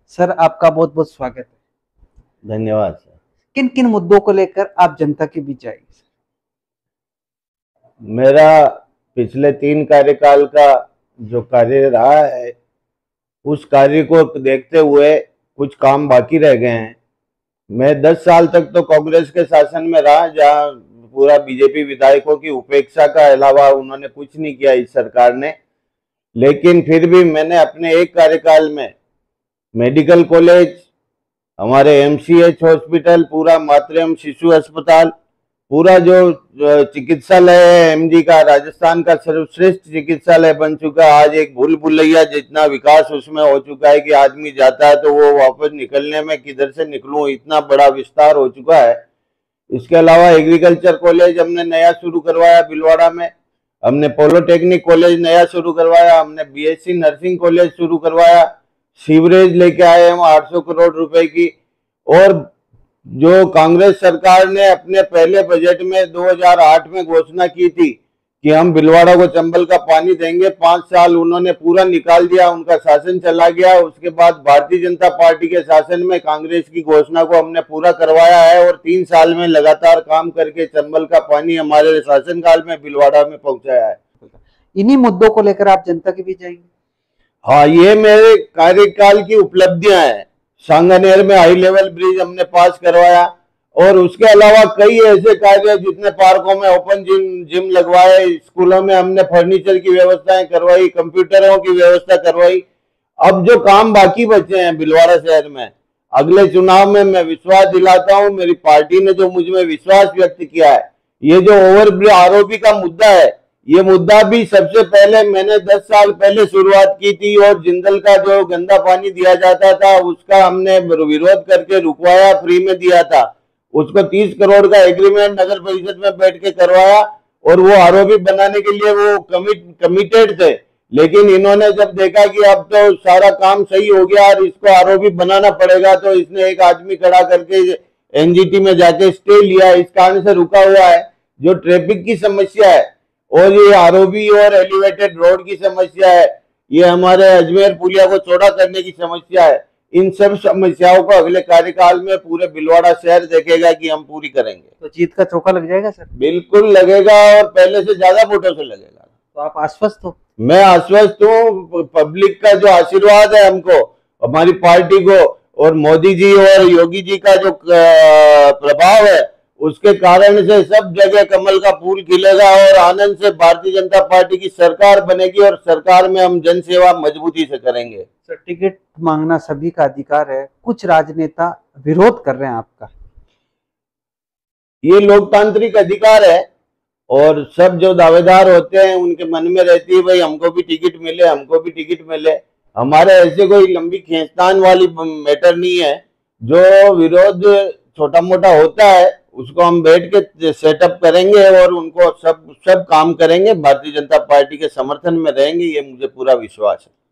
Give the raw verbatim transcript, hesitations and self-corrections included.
Sir, आपका बहुत बहुत स्वागत है। धन्यवाद सर। किन किन मुद्दों को लेकर आप जनता के बीच आएंगे? मेरा पिछले तीन कार्यकाल का जो कार्य रहा है, उस कार्य को देखते हुए कुछ काम बाकी रह गए हैं। मैं दस साल तक तो कांग्रेस के शासन में रहा, जहां पूरा बीजेपी विधायकों की उपेक्षा का अलावा उन्होंने कुछ नहीं किया इस सरकार ने। लेकिन फिर भी मैंने अपने एक कार्यकाल में मेडिकल कॉलेज, हमारे एमसीएच हॉस्पिटल, पूरा मातृ एवं शिशु अस्पताल, पूरा जो चिकित्सालय है एमडी का, राजस्थान का सर्वश्रेष्ठ चिकित्सालय बन चुका है। आज एक भूल भुलैया जितना विकास उसमें हो चुका है कि आदमी जाता है तो वो वापस निकलने में किधर से निकलूं, इतना बड़ा विस्तार हो चुका है। इसके अलावा एग्रीकल्चर कॉलेज हमने नया शुरू करवाया भीलवाड़ा में, हमने पॉलिटेक्निक कॉलेज नया शुरू करवाया, हमने बीएससी नर्सिंग कॉलेज शुरू करवाया, सीवरेज लेके आए हम आठ सौ करोड़ रुपए की। और जो कांग्रेस सरकार ने अपने पहले बजट में दो हज़ार आठ में घोषणा की थी कि हम भीलवाड़ा को चंबल का पानी देंगे, पांच साल उन्होंने पूरा निकाल दिया, उनका शासन चला गया। उसके बाद भारतीय जनता पार्टी के शासन में कांग्रेस की घोषणा को हमने पूरा करवाया है और तीन साल में लगातार काम करके चंबल का पानी हमारे शासनकाल में भीलवाड़ा में पहुंचाया है। इन्हीं मुद्दों को लेकर आप जनता के बीच जाएंगे? हाँ, ये मेरे कार्यकाल की उपलब्धियां हैं। सांगानेर में हाई लेवल ब्रिज हमने पास करवाया और उसके अलावा कई ऐसे कार्य, जितने पार्कों में ओपन जिम जिम लगवाए, स्कूलों में हमने फर्नीचर की व्यवस्थाएं करवाई, कंप्यूटरों की व्यवस्था करवाई। अब जो काम बाकी बचे हैं भीलवाड़ा शहर में, अगले चुनाव में मैं विश्वास दिलाता हूं, मेरी पार्टी ने जो मुझ में विश्वास व्यक्त किया है, ये जो ओवर आरोपी का मुद्दा है, ये मुद्दा भी सबसे पहले मैंने दस साल पहले शुरुआत की थी और जिंदल का जो गंदा पानी दिया जाता था उसका हमने विरोध करके रुकवाया, फ्री में दिया था। उसको तीस करोड़ का एग्रीमेंट नगर परिषद में बैठ के करवाया और वो आरोपी बनाने के लिए वो कमिट कमिटेड थे। लेकिन इन्होंने जब देखा कि अब तो सारा काम सही हो गया और इसको आरोपी बनाना पड़ेगा, तो इसने एक आदमी खड़ा करके एनजीटी में जाके स्टे लिया। इस कारण से रुका हुआ है। जो ट्रैफिक की समस्या है और ये आरओबी और एलिवेटेड रोड की समस्या है, ये हमारे अजमेर पुलिया को चौड़ा करने की समस्या है, इन सब समस्याओं को अगले कार्यकाल में पूरे भीलवाड़ा शहर देखेगा कि हम पूरी करेंगे। तो जीत का चौका लग जाएगा सर? बिल्कुल लगेगा और पहले से ज्यादा वोटों से लगेगा। तो आप आश्वस्त हो? मैं आश्वस्त हूँ। पब्लिक का जो आशीर्वाद है हमको, हमारी पार्टी को, और मोदी जी और योगी जी का जो प्रभाव है, उसके कारण से सब जगह कमल का फूल खिलेगा और आनंद से भारतीय जनता पार्टी की सरकार बनेगी और सरकार में हम जन सेवा मजबूती से करेंगे। सर, टिकट मांगना सभी का अधिकार है, कुछ राजनेता विरोध कर रहे हैं आपका। ये लोकतांत्रिक अधिकार है और सब जो दावेदार होते हैं उनके मन में रहती है भाई हमको भी टिकट मिले, हमको भी टिकट मिले। हमारे ऐसे कोई लंबी खींचतान वाली मैटर नहीं है। जो विरोध छोटा मोटा होता है उसको हम बैठ के सेटअप करेंगे और उनको सब सब काम करेंगे, भारतीय जनता पार्टी के समर्थन में रहेंगे, ये मुझे पूरा विश्वास है।